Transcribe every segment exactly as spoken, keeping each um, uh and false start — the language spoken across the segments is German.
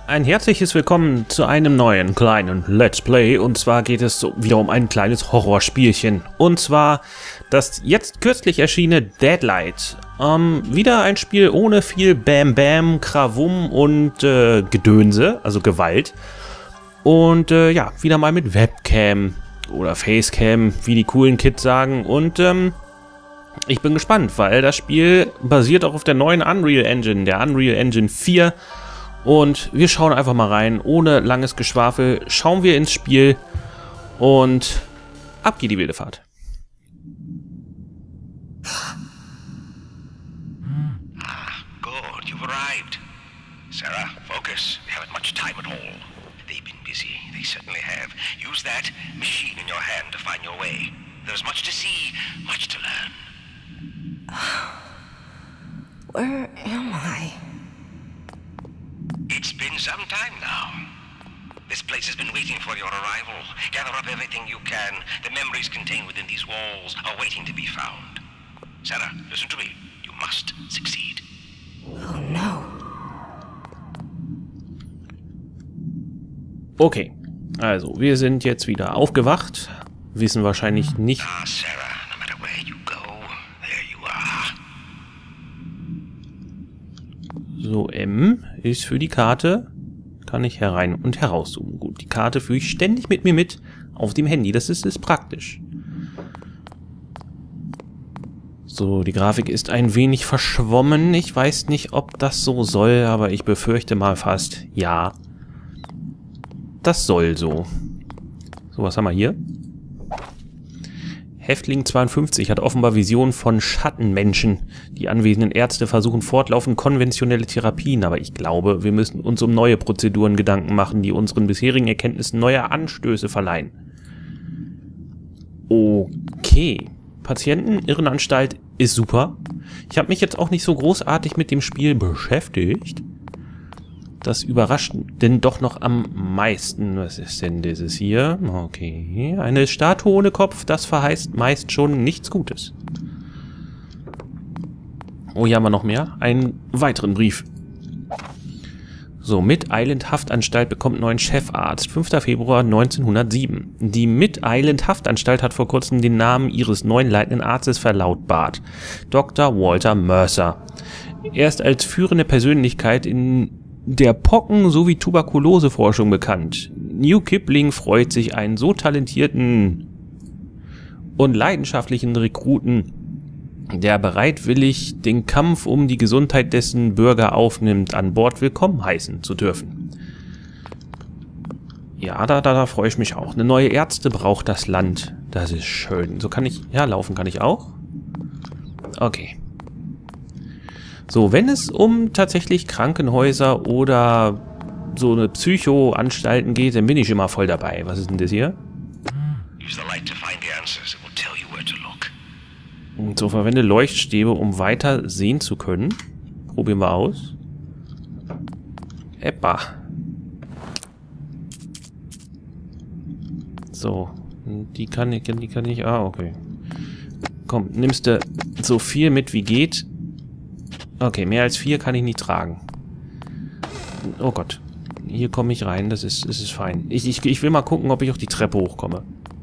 Ein herzliches Willkommen zu einem neuen kleinen Let's Play, und zwar geht es so wieder um ein kleines Horrorspielchen, und zwar das jetzt kürzlich erschienene Deadlight. Ähm, wieder ein Spiel ohne viel Bam Bam, Krawum und äh, Gedönse, also Gewalt, und äh, ja, wieder mal mit Webcam oder Facecam, wie die coolen Kids sagen, und ähm, ich bin gespannt, weil das Spiel basiert auch auf der neuen Unreal Engine, der Unreal Engine vier. Und wir schauen einfach mal rein, ohne langes Geschwafel, schauen wir ins Spiel und ab geht die wilde Fahrt. Ah, good, you've arrived. Sarah, focus. We haven't much time at all. They've been busy, they certainly have. Use that machine in your hand to find your way. There's much to see, much to learn. Where am I? It's been some time now. This place has been waiting for your arrival. Gather up everything you can. The memories contained within these walls are waiting to be found. Sarah, listen to me. You must succeed. Oh no. Okay, also wir sind jetzt wieder aufgewacht, wissen wahrscheinlich nicht... Ah, Sarah, no matter where you go, there you are. So, M ist für die Karte, kann ich herein und herauszoomen. Gut, die Karte führe ich ständig mit mir mit auf dem Handy, das ist, ist praktisch. So, die Grafik ist ein wenig verschwommen. Ich weiß nicht, ob das so soll, aber ich befürchte mal fast, ja. Das soll so. So, was haben wir hier? Häftling zweiundfünfzig hat offenbar Visionen von Schattenmenschen. Die anwesenden Ärzte versuchen fortlaufend konventionelle Therapien, aber ich glaube, wir müssen uns um neue Prozeduren Gedanken machen, die unseren bisherigen Erkenntnissen neue Anstöße verleihen. Okay. Patienten-Irrenanstalt ist super. Ich habe mich jetzt auch nicht so großartig mit dem Spiel beschäftigt. Das überrascht denn doch noch am meisten. Was ist denn dieses hier? Okay. Eine Statue ohne Kopf, das verheißt meist schon nichts Gutes. Oh, hier haben wir noch mehr. Einen weiteren Brief. So, Mid-Island-Haftanstalt bekommt neuen Chefarzt. fünfter Februar neunzehnhundertsieben. Die Mid-Island-Haftanstalt hat vor kurzem den Namen ihres neuen leitenden Arztes verlautbart. Doktor Walter Mercer. Er ist als führende Persönlichkeit in der Pocken- sowie Tuberkuloseforschung bekannt. New Kipling freut sich, einen so talentierten und leidenschaftlichen Rekruten, der bereitwillig den Kampf um die Gesundheit dessen Bürger aufnimmt, an Bord willkommen heißen zu dürfen. Ja, da, da, da freue ich mich auch. Eine neue Ärzte braucht das Land. Das ist schön. So kann ich... Ja, laufen kann ich auch. Okay. So, wenn es um tatsächlich Krankenhäuser oder so eine Psychoanstalten geht, dann bin ich immer voll dabei. Was ist denn das hier? Und so, verwende Leuchtstäbe, um weiter sehen zu können. Probieren wir aus. Eppa. So, die kann ich, die kann ich, ah, okay. Komm, nimmst du so viel mit wie geht. Okay, mehr als vier kann ich nicht tragen. Oh Gott. Hier komme ich rein, das ist, das ist fein. Ich, ich, ich will mal gucken, ob ich auch die Treppe hochkomme.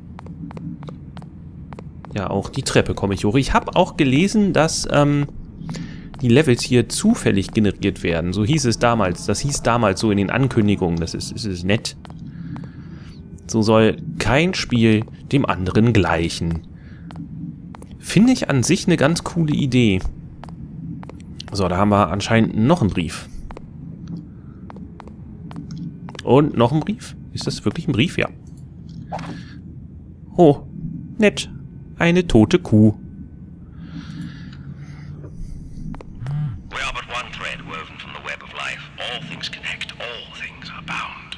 Ja, auch die Treppe komme ich hoch. Ich habe auch gelesen, dass ähm, die Levels hier zufällig generiert werden. So hieß es damals. Das hieß damals so in den Ankündigungen. Das ist, das ist nett. So soll kein Spiel dem anderen gleichen. Finde ich an sich eine ganz coole Idee. So, da haben wir anscheinend noch einen Brief. Und noch ein Brief? Ist das wirklich ein Brief? Ja. Oh, nett. Eine tote Kuh. We are but one thread woven from the web of life. All things connect, all things are bound.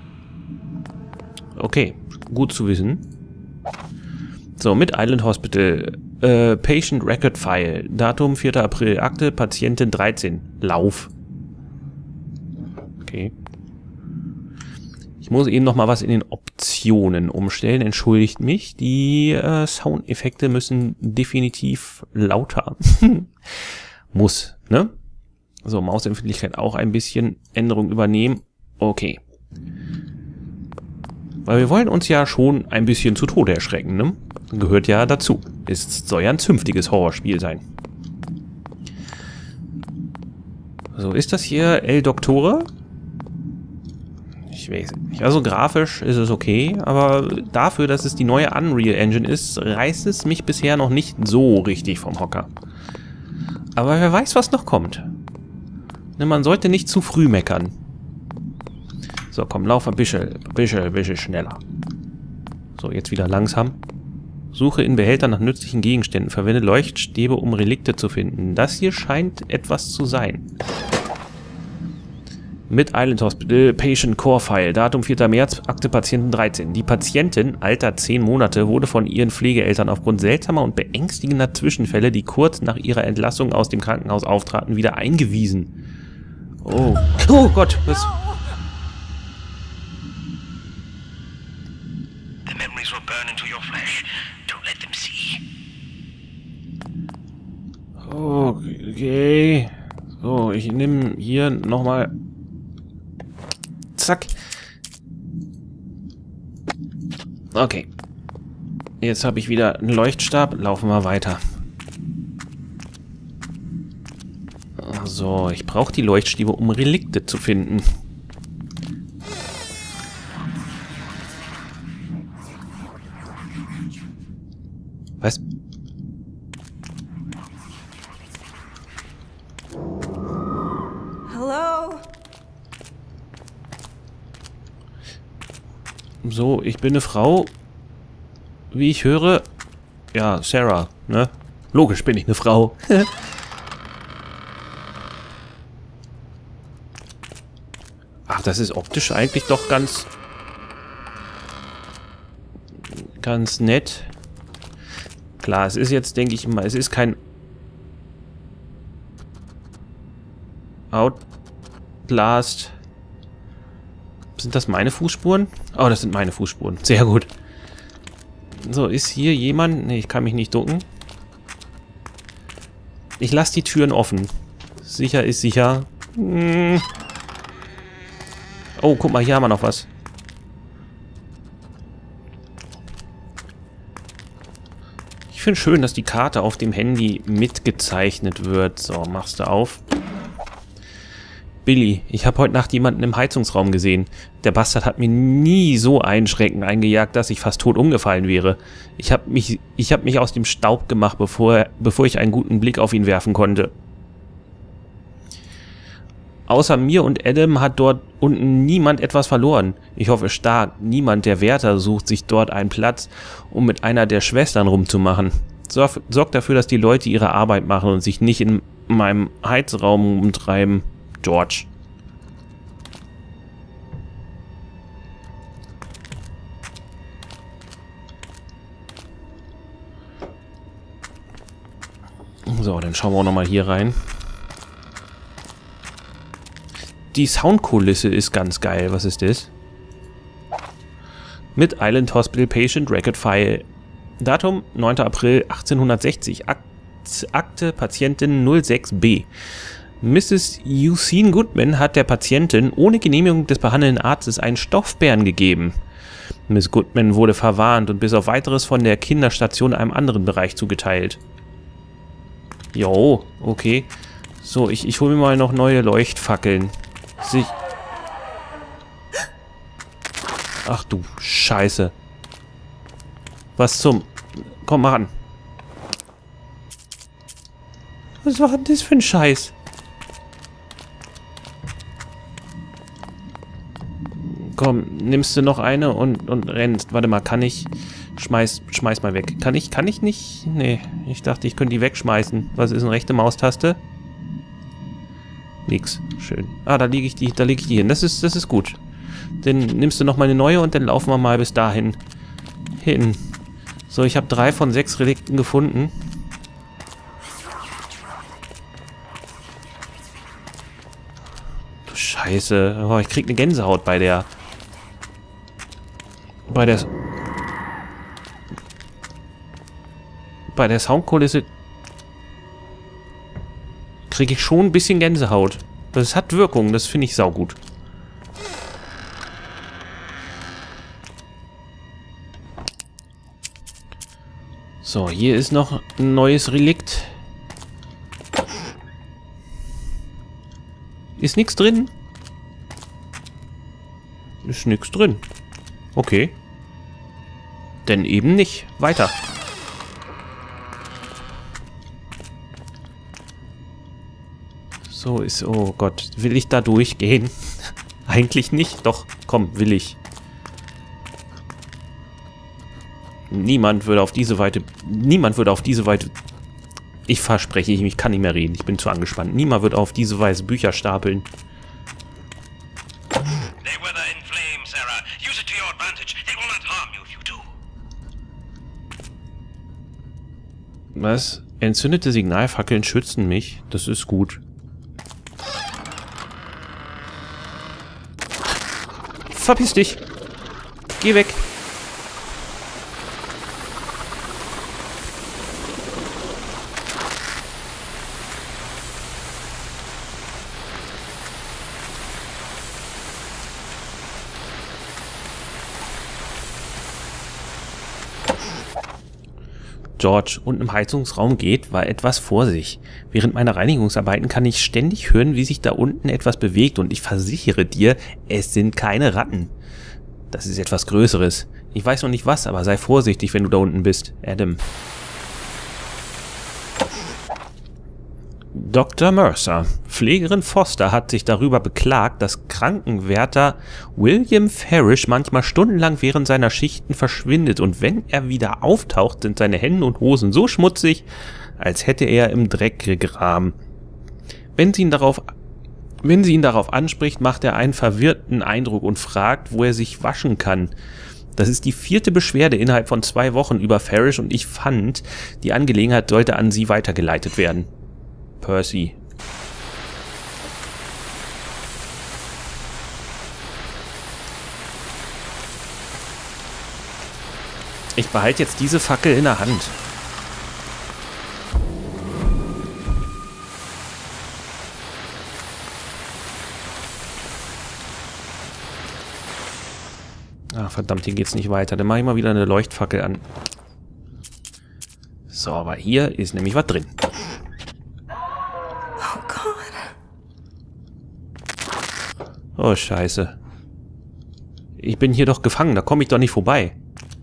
Okay, gut zu wissen. So, Mid-Island Hospital. Äh, Patient Record File. Datum vierter April. Akte Patientin dreizehn. Lauf. Okay. Ich muss eben noch mal was in den Optionen umstellen. Entschuldigt mich. Die äh, Soundeffekte müssen definitiv lauter. Muss, ne? So, Mausempfindlichkeit auch ein bisschen Änderung übernehmen. Okay. Weil wir wollen uns ja schon ein bisschen zu Tode erschrecken, ne? Gehört ja dazu. Es soll ja ein zünftiges Horrorspiel sein. So, ist das hier El Doktore? Ich weiß nicht. Also grafisch ist es okay, aber dafür, dass es die neue Unreal Engine ist, reißt es mich bisher noch nicht so richtig vom Hocker. Aber wer weiß, was noch kommt. Ne, man sollte nicht zu früh meckern. So, komm, lauf ein bisschen, bisschen, bisschen schneller. So, jetzt wieder langsam. Suche in Behältern nach nützlichen Gegenständen. Verwende Leuchtstäbe, um Relikte zu finden. Das hier scheint etwas zu sein. Mit Island Hospital, Patient Core File. Datum vierter März, Akte Patienten dreizehn. Die Patientin, Alter zehn Monate, wurde von ihren Pflegeeltern aufgrund seltsamer und beängstigender Zwischenfälle, die kurz nach ihrer Entlassung aus dem Krankenhaus auftraten, wieder eingewiesen. Oh, oh Gott, was... The memories will burn into your flesh. Don't let them see. Okay. So, ich nehme hier nochmal... Zack. Okay. Jetzt habe ich wieder einen Leuchtstab. Laufen wir weiter. So, ich brauche die Leuchtstäbe, um Relikte zu finden. Was? Hello? So, ich bin eine Frau. Wie ich höre... Ja, Sarah, ne? Logisch bin ich eine Frau. Ach, das ist optisch eigentlich doch ganz... ganz nett. Klar, es ist jetzt, denke ich mal, es ist kein... Outlast... Sind das meine Fußspuren? Oh, das sind meine Fußspuren. Sehr gut. So, ist hier jemand... Ne, ich kann mich nicht ducken. Ich lasse die Türen offen. Sicher ist sicher. Hm. Oh, guck mal, hier haben wir noch was. Ich finde schön, dass die Karte auf dem Handy mitgezeichnet wird. So, machst du auf. Billy, ich habe heute Nacht jemanden im Heizungsraum gesehen. Der Bastard hat mir nie so einen Schrecken eingejagt, dass ich fast tot umgefallen wäre. Ich habe mich, ich habe mich aus dem Staub gemacht, bevor, bevor ich einen guten Blick auf ihn werfen konnte. Außer mir und Adam hat dort unten niemand etwas verloren. Ich hoffe stark, niemand der Wärter sucht sich dort einen Platz, um mit einer der Schwestern rumzumachen. Sorg, sorgt dafür, dass die Leute ihre Arbeit machen und sich nicht in meinem Heizraum umtreiben. George. So, dann schauen wir auch nochmal hier rein. Die Soundkulisse ist ganz geil. Was ist das? Mit Island Hospital Patient Record File. Datum neunter April achtzehnhundertsechzig. Akt, Akte Patientin null sechs B. Misses Eugene Goodman hat der Patientin ohne Genehmigung des behandelnden Arztes einen Stoffbären gegeben. Miss Goodman wurde verwarnt und bis auf Weiteres von der Kinderstation einem anderen Bereich zugeteilt. Jo, okay. So, ich, ich hole mir mal noch neue Leuchtfackeln. Sich. Ach du Scheiße. Was zum... Komm mal ran. Was war denn das für ein Scheiß? Komm, nimmst du noch eine und, und rennst. Warte mal, kann ich... Schmeiß, schmeiß mal weg. Kann ich, kann ich nicht? Nee, ich dachte, ich könnte die wegschmeißen. Was ist eine rechte Maustaste? Nix. Schön. Ah, da lege ich die, da lege ich die hin. Das ist, das ist gut. Dann nimmst du noch mal eine neue und dann laufen wir mal bis dahin hin. So, ich habe drei von sechs Relikten gefunden. Du Scheiße. Oh, ich krieg eine Gänsehaut bei der... Bei der... Bei der Soundkulisse kriege ich schon ein bisschen Gänsehaut. Das hat Wirkung, das finde ich saugut. So, hier ist noch ein neues Relikt. Ist nichts drin? Ist nichts drin. Okay. Denn eben nicht. Weiter. So ist... Oh Gott. Will ich da durchgehen? Eigentlich nicht. Doch, komm, will ich. Niemand würde auf diese Weite... Niemand würde auf diese Weite... Ich verspreche, ich kann nicht mehr reden. Ich bin zu angespannt. Niemand wird auf diese Weise Bücher stapeln. Was? Entzündete Signalfackeln schützen mich. Das ist gut. Verpiss dich. Geh weg. George unten im Heizungsraum geht, war etwas vor sich. Während meiner Reinigungsarbeiten kann ich ständig hören, wie sich da unten etwas bewegt und ich versichere dir, es sind keine Ratten. Das ist etwas Größeres. Ich weiß noch nicht was, aber sei vorsichtig, wenn du da unten bist, Adam. Doktor Mercer. Pflegerin Foster hat sich darüber beklagt, dass Krankenwärter William Farish manchmal stundenlang während seiner Schichten verschwindet und wenn er wieder auftaucht, sind seine Hände und Hosen so schmutzig, als hätte er im Dreck gegraben. Wenn sie ihn darauf, wenn sie ihn darauf anspricht, macht er einen verwirrten Eindruck und fragt, wo er sich waschen kann. Das ist die vierte Beschwerde innerhalb von zwei Wochen über Farish und ich fand, die Angelegenheit sollte an sie weitergeleitet werden. Percy. Ich behalte jetzt diese Fackel in der Hand. Ah, verdammt, hier geht's nicht weiter. Dann mache ich mal wieder eine Leuchtfackel an. So, aber hier ist nämlich was drin. Oh, scheiße. Ich bin hier doch gefangen, da komme ich doch nicht vorbei.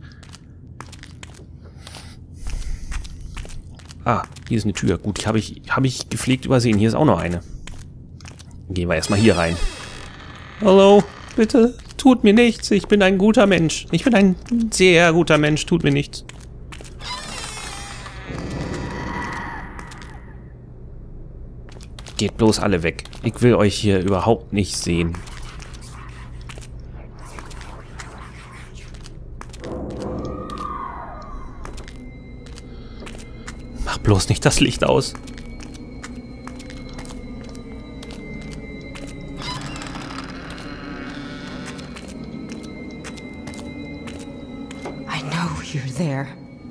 Ah, hier ist eine Tür. Gut, die habe ich, hab ich gepflegt übersehen. Hier ist auch noch eine. Gehen wir erstmal hier rein. Hallo, bitte, tut mir nichts. Ich bin ein guter Mensch. Ich bin ein sehr guter Mensch, tut mir nichts. Geht bloß alle weg. Ich will euch hier überhaupt nicht sehen. Mach bloß nicht das Licht aus. I know you're there.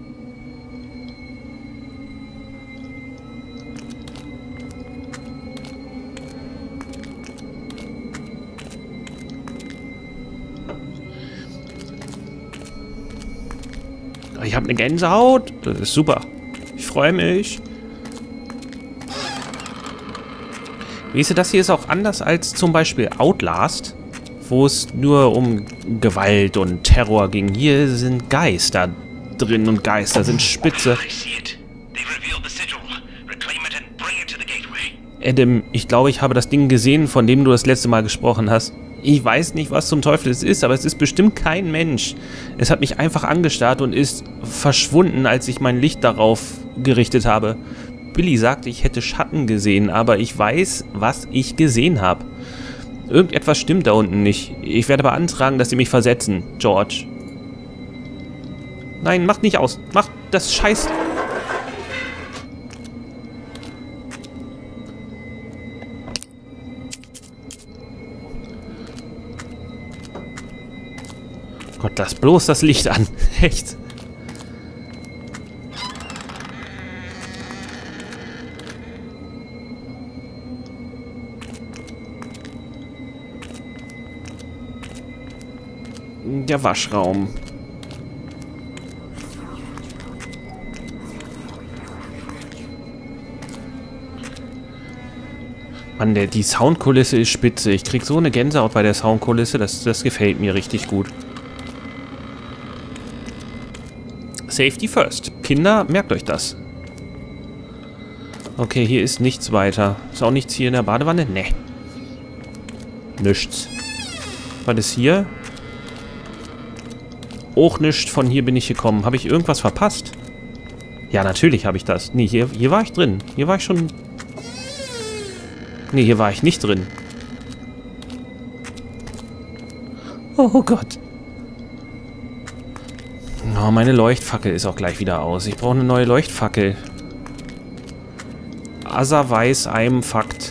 Ich habe eine Gänsehaut. Das ist super. Ich freue mich. Weißt du, das hier ist auch anders als zum Beispiel Outlast, wo es nur um Gewalt und Terror ging. Hier sind Geister drin und Geister sind spitze. Adam, ich glaube, ich habe das Ding gesehen, von dem du das letzte Mal gesprochen hast. Ich weiß nicht, was zum Teufel es ist, aber es ist bestimmt kein Mensch. Es hat mich einfach angestarrt und ist verschwunden, als ich mein Licht darauf gerichtet habe. Billy sagte, ich hätte Schatten gesehen, aber ich weiß, was ich gesehen habe. Irgendetwas stimmt da unten nicht. Ich werde beantragen, dass sie mich versetzen, George. Nein, macht nicht aus. Macht das Scheiß... Gott, lass bloß das Licht an. Echt. Der Waschraum. Mann, der, die Soundkulisse ist spitze. Ich krieg so eine Gänsehaut bei der Soundkulisse. Das, das gefällt mir richtig gut. Safety first. Kinder, merkt euch das. Okay, hier ist nichts weiter. Ist auch nichts hier in der Badewanne? Ne. Nichts. Was ist hier? Auch nichts. Von hier bin ich gekommen. Habe ich irgendwas verpasst? Ja, natürlich habe ich das. Nee, hier, hier war ich drin. Hier war ich schon... Nee, hier war ich nicht drin. Oh Gott. Oh, meine Leuchtfackel ist auch gleich wieder aus. Ich brauche eine neue Leuchtfackel. Asa weiß einem Fakt.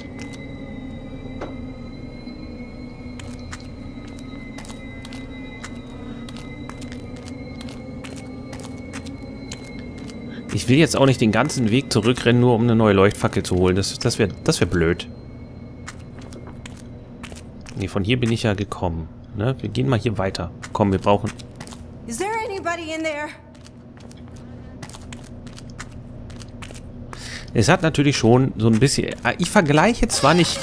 Ich will jetzt auch nicht den ganzen Weg zurückrennen, nur um eine neue Leuchtfackel zu holen. Das, das wäre das wär blöd. Nee, von hier bin ich ja gekommen. Ne? Wir gehen mal hier weiter. Komm, wir brauchen... Is there anybody in there? Es hat natürlich schon so ein bisschen... Ich vergleiche zwar nicht...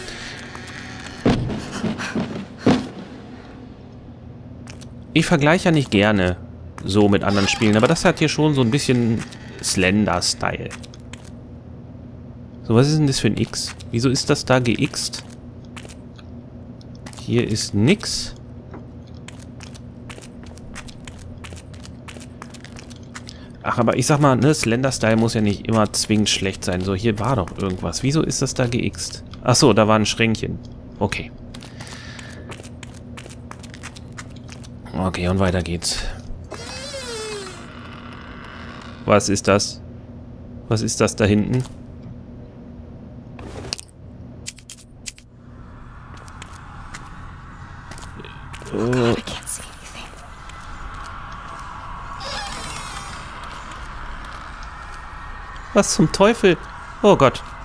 Ich vergleiche ja nicht gerne so mit anderen Spielen, aber das hat hier schon so ein bisschen Slender-Style. So, was ist denn das für ein X? Wieso ist das da geixt? Hier ist nix. Ach, aber ich sag mal, ne, Slender-Style muss ja nicht immer zwingend schlecht sein. So, hier war doch irgendwas. Wieso ist das da geixt? Ach so, da war ein Schränkchen. Okay. Okay, und weiter geht's. Was ist das? Was ist das da hinten? Oh God, I can't see anything. Was zum Teufel? Oh Gott.